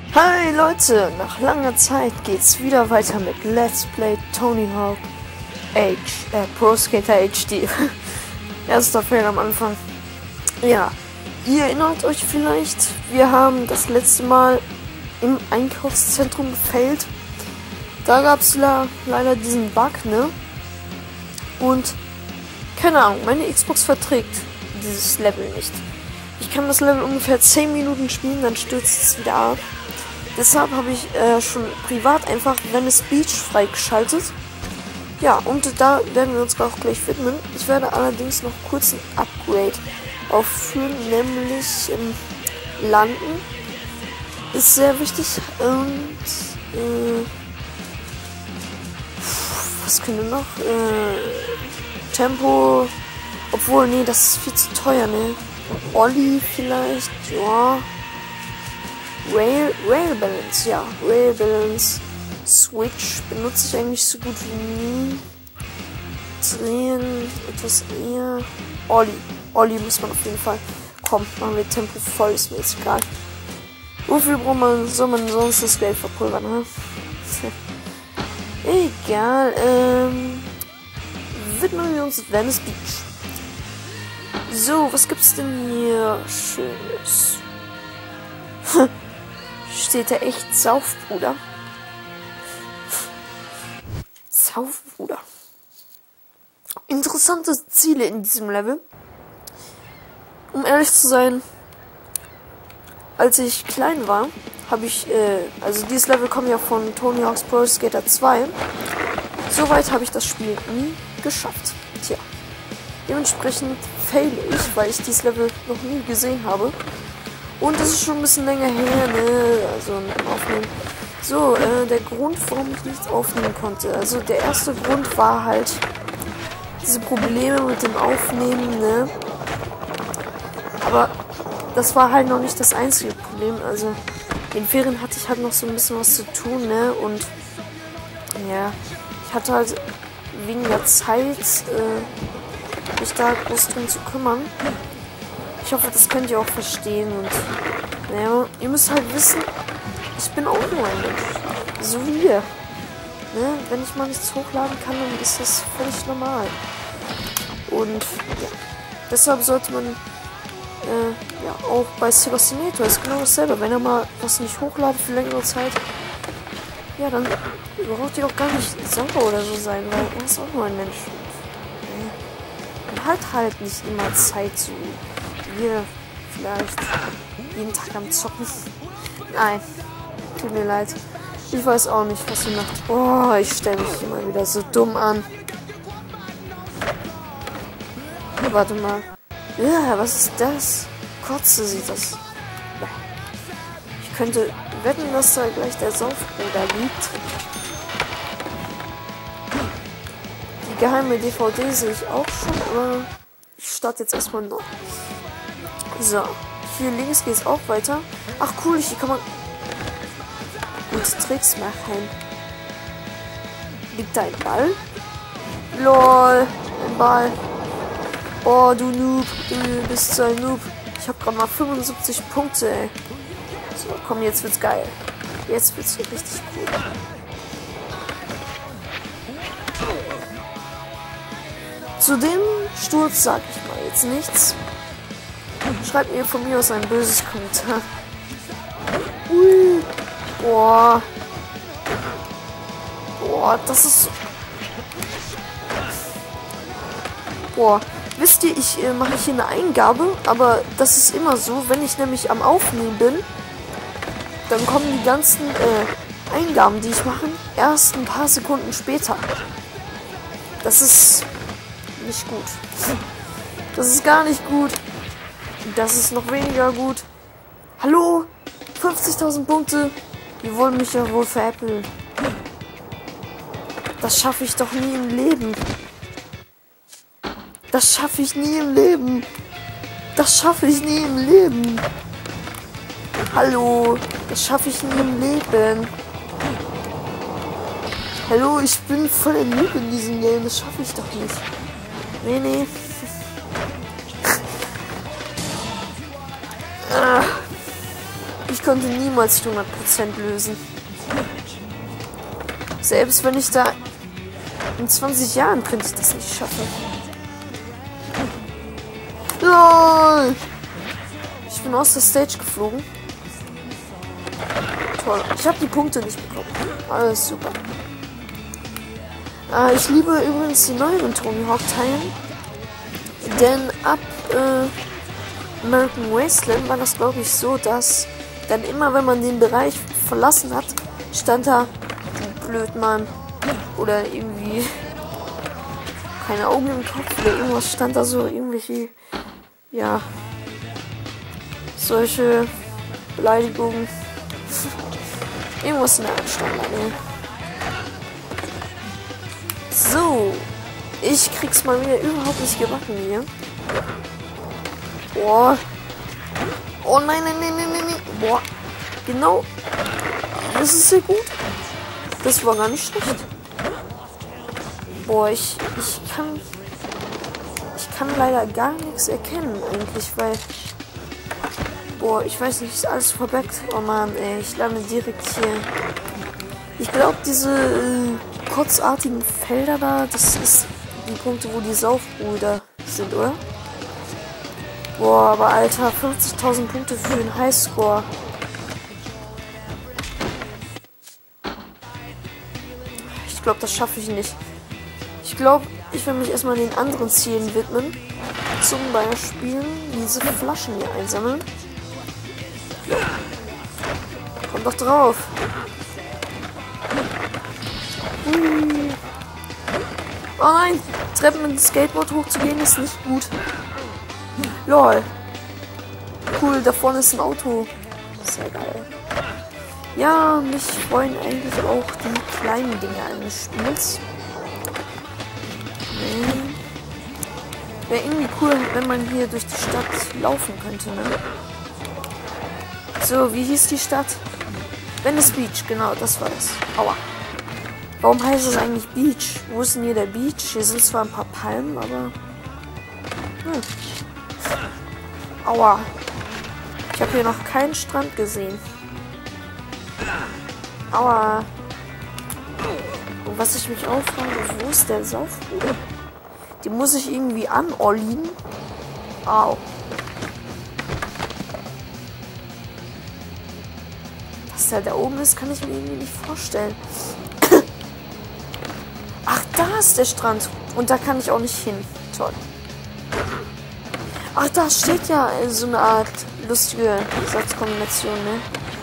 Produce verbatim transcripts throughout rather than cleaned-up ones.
Hi Leute, nach langer Zeit geht's wieder weiter mit Let's Play Tony Hawk H, äh, Pro Skater H D. Erster Fehler am Anfang. Ja, ihr erinnert euch vielleicht, wir haben das letzte Mal im Einkaufszentrum gefailt. Da gab's la leider diesen Bug, ne? Und keine Ahnung, meine Xbox verträgt dieses Level nicht. Ich kann das Level ungefähr zehn Minuten spielen, dann stürzt es wieder ab. Deshalb habe ich äh, schon privat einfach Venice Beach freigeschaltet. Ja, und da werden wir uns auch gleich widmen. Ich werde allerdings noch kurz ein Upgrade aufführen, nämlich ähm, Landen. Ist sehr wichtig. Und äh, was können wir noch? Äh, Tempo. Obwohl, nee, das ist viel zu teuer, ne? Olli vielleicht, ja. Rail, Rail Balance, ja. Rail Balance. Switch benutze ich eigentlich so gut wie nie. Drehen, etwas eher. Olli. Olli muss man auf jeden Fall. Komm, machen wir Tempo voll, ist mir jetzt egal. Wofür braucht man, soll man sonst das Geld verpulvern, ne? Egal, ähm. widmen wir uns Venice Beach. So, was gibt's denn hier Schönes? Steht da echt Sauf, Bruder? Sauf, Bruder. Interessante Ziele in diesem Level. Um ehrlich zu sein, als ich klein war, habe ich, äh, also dieses Level kommt ja von Tony Hawk's Pro Skater zwei. Soweit habe ich das Spiel nie geschafft. Tja. Dementsprechend fail ich, weil ich dieses Level noch nie gesehen habe. Und das ist schon ein bisschen länger her, ne? Also ein Aufnehmen. So, äh, der Grund, warum ich nichts aufnehmen konnte. Also der erste Grund war halt diese Probleme mit dem Aufnehmen, ne? Aber das war halt noch nicht das einzige Problem. Also in Ferien hatte ich halt noch so ein bisschen was zu tun, ne? Und ja, ich hatte halt weniger Zeit, äh, mich da groß drum zu kümmern. Ich hoffe, das könnt ihr auch verstehen. Und naja, ihr müsst halt wissen, ich bin auch nur ein Mensch. So wie ihr. Ne? Wenn ich mal nichts hochladen kann, dann ist das völlig normal. Und ja, deshalb sollte man äh, ja auch bei Sebastianator ist genau dasselbe. Wenn er mal was nicht hochladet für längere Zeit, ja, dann braucht ihr auch gar nicht sauer oder so sein, weil er ist auch nur ein Mensch. Man hat halt nicht immer Zeit zu. Wir vielleicht jeden Tag am Zocken. Nein, tut mir leid. Ich weiß auch nicht, was ihr macht. Oh, ich stelle mich immer wieder so dumm an. Warte mal. Ja, was ist das? Kotze sieht das. Ich könnte wetten, dass da gleich der Saufbruder liegt. Die geheime D V D sehe ich auch schon, aber ich starte jetzt erstmal noch. So, hier links geht es auch weiter. Ach cool, hier kann man gute Tricks machen. Liegt da ein Ball? Lol, ein Ball. Oh, du Noob, du bist so ein Noob. Ich habe gerade mal fünfundsiebzig Punkte, ey. So, komm, jetzt wird's geil. Jetzt wird's richtig cool. Zu dem Sturz sag ich mal jetzt nichts. Schreibt mir von mir aus ein böses Kommentar. Ui. Boah. Boah, das ist so. Boah. Wisst ihr, ich äh, mache hier eine Eingabe, aber das ist immer so, wenn ich nämlich am Aufnehmen bin, dann kommen die ganzen äh, Eingaben, die ich mache, erst ein paar Sekunden später. Das ist nicht gut. Das ist gar nicht gut. Das ist noch weniger gut. Hallo? fünfzigtausend Punkte? Die wollen mich ja wohl veräppeln. Das schaffe ich doch nie im Leben. Das schaffe ich nie im Leben. Das schaffe ich nie im Leben. Hallo? Das schaffe ich nie im Leben. Hallo, ich bin voll der Noob in diesem Game. Das schaffe ich doch nicht. Nee, nee. Ich konnte niemals die hundert Prozent lösen. Selbst wenn ich da in zwanzig Jahren könnte ich das nicht schaffen. LOL! Ich bin aus der Stage geflogen. Toll. Ich habe die Punkte nicht bekommen. Alles super. Äh, ich liebe übrigens die neueren Tony Hawk Teilen. Denn ab äh, American Wasteland war das, glaube ich, so, dass dann immer, wenn man den Bereich verlassen hat, stand da, du Blödmann. Oder irgendwie keine Augen im Kopf oder irgendwas stand da so, irgendwelche, ja, solche Beleidigungen. Irgendwas in der Art stand da, ne? So, ich krieg's mal wieder überhaupt nicht gebacken hier. Boah. Oh nein, nein, nein, nein, nein, nein. Boah. Genau. Das ist sehr gut. Das war gar nicht schlecht. Boah, ich, ich kann... Ich kann leider gar nichts erkennen eigentlich, weil... Boah, ich weiß nicht, ist alles verbackt. Oh Mann, ey, ich lande direkt hier. Ich glaube, diese äh, kotzartigen Felder da, das ist die Punkte, wo die Saufbrüder sind, oder? Boah, aber Alter, fünfzigtausend Punkte für den Highscore. Ich glaube, das schaffe ich nicht. Ich glaube, ich will mich erstmal den anderen Zielen widmen. Zum Beispiel diese Flaschen hier einsammeln. Komm doch drauf. Hui. Oh nein, Treppen mit dem Skateboard hochzugehen ist nicht gut. Lol. Cool, da vorne ist ein Auto. Sehr geil. Ja, mich freuen eigentlich auch die kleinen Dinge eines Spiels. Nee. Wäre irgendwie cool, wenn man hier durch die Stadt laufen könnte, ne? So, wie hieß die Stadt? Venice Beach, genau, das war das. Aua. Warum heißt es eigentlich Beach? Wo ist denn hier der Beach? Hier sind zwar ein paar Palmen, aber... Hm. Aua. Ich habe hier noch keinen Strand gesehen. Aua. Und was ich mich auch frage, wo ist der Saufbruder? Die muss ich irgendwie anollien. Au. Was da da oben ist, kann ich mir irgendwie nicht vorstellen. Ach, da ist der Strand. Und da kann ich auch nicht hin. Toll. Ach, da steht ja so eine Art lustige Satzkombination, ne?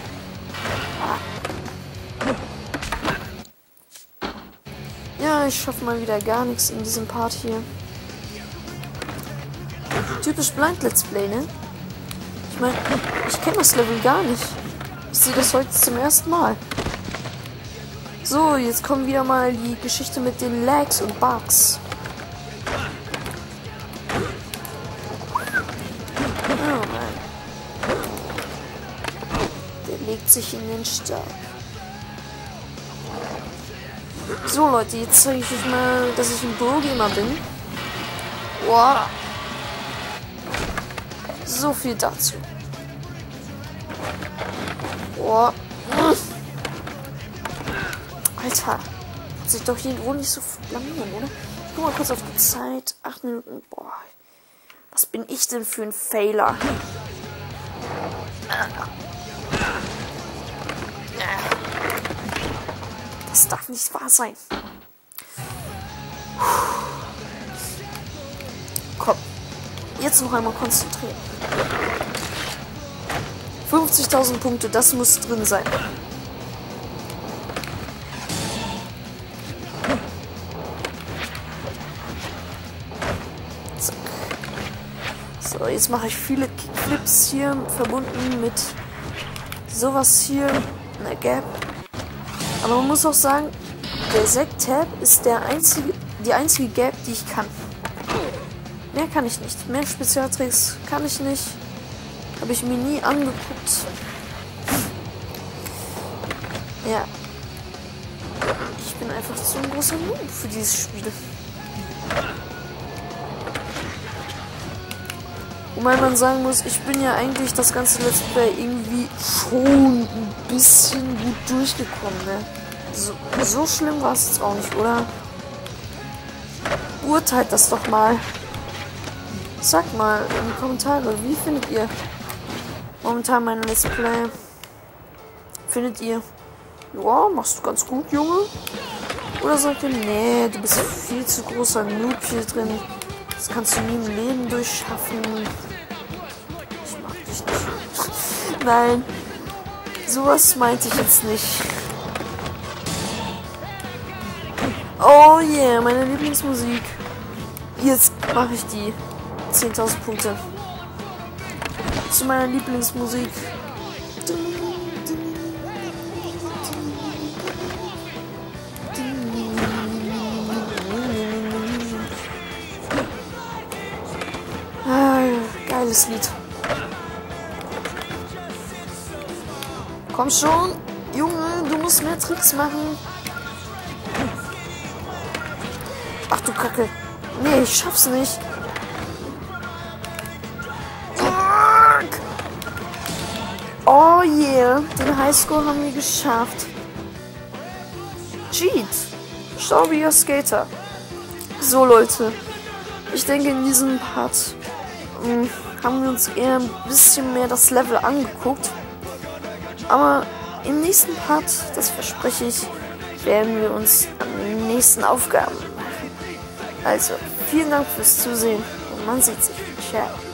Ja, ich schaffe mal wieder gar nichts in diesem Part hier. Typisch Blind Let's Play, ne? Ich meine, ich kenne das Level gar nicht. Ich sehe das heute zum ersten Mal. So, jetzt kommt wieder mal die Geschichte mit den Lags und Bugs. Oh Mann. Der legt sich in den Stab. So Leute, jetzt zeige ich euch mal, dass ich ein Pro-Gamer bin. Wow. So viel dazu. Wow. Alter, hat sich doch hier wohl nicht so blamieren, oder? Guck mal kurz auf die Zeit. Acht Minuten. Boah. Was bin ich denn für ein Failer? Das darf nicht wahr sein. Komm. Jetzt noch einmal konzentrieren. fünfzigtausend Punkte, das muss drin sein. Zack. So, jetzt mache ich viele Kickflips hier, verbunden mit sowas hier, einer Gap. Aber man muss auch sagen, der Zack-Tab ist der einzige, die einzige Gap, die ich kann. Mehr kann ich nicht. Mehr Spezialtricks kann ich nicht. Habe ich mir nie angeguckt. Ja. Ich bin einfach zu ein großer Noob für dieses Spiel. Wobei man sagen muss, ich bin ja eigentlich das ganze Let's Play irgendwie schon ein bisschen gut durchgekommen, ne? So, so schlimm war es jetzt auch nicht, oder? Urteilt das doch mal. Sagt mal in die Kommentare, wie findet ihr momentan mein Let's Play? Findet ihr, ja, machst du ganz gut, Junge? Oder sagt ihr, nee, du bist viel zu großer Noob hier drin. Das kannst du nie im Leben durchschaffen. Ich mag dich nicht. Nein, sowas meinte ich jetzt nicht. Oh yeah, meine Lieblingsmusik. Jetzt mache ich die zehntausend Punkte. Zu meiner Lieblingsmusik. Ah, geiles Lied. Komm schon, Junge, du musst mehr Tricks machen. Ach du Kacke. Nee, ich schaff's nicht. Oh yeah, den Highscore haben wir geschafft. Cheat. Schau wie ihr Skater. So Leute, ich denke in diesem Part mh, haben wir uns eher ein bisschen mehr das Level angeguckt. Aber im nächsten Part, das verspreche ich, werden wir uns an den nächsten Aufgaben machen. Also, vielen Dank fürs Zusehen und man sieht sich. Ciao.